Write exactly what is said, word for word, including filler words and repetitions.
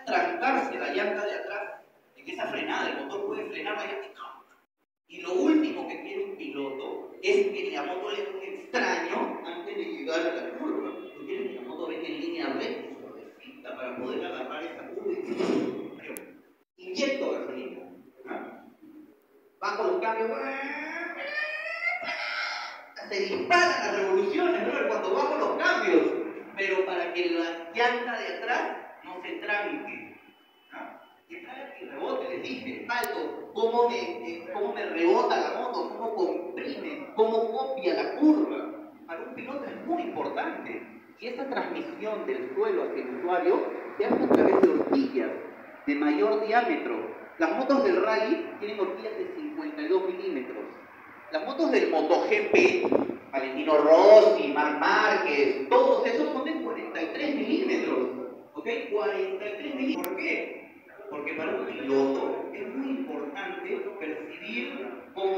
trancarse la llanta de atrás en esa frenada. El motor puede frenar la llanta. Y lo último que quiere un piloto es que la moto le dé un extraño antes de llegar a la curva. Tú quieres que la moto venga en línea recta, suavecita, para poder agarrar esta curva. Inyecto gasolina. ¿Ah? Bajo los cambios. Se disparan las revoluciones, ¿no? Cuando bajo los cambios. Pero para que la llanta de atrás no se tranque. ¿Ah? Y para que rebote, les dije, salto, cómo me, eh, cómo me rebota la moto, cómo comprime, cómo copia la curva. Para un piloto es muy importante. Y esa transmisión del suelo hacia el usuario se hace a través de horquillas de mayor diámetro. Las motos del rally tienen horquillas de cincuenta y dos milímetros. Las motos del MotoGP, Valentino Rossi, Marc Márquez, todos esos son de cuarenta y tres milímetros. ¿Ok? cuarenta y tres milímetros. ¿Por qué? Porque para un piloto es muy importante percibir cómo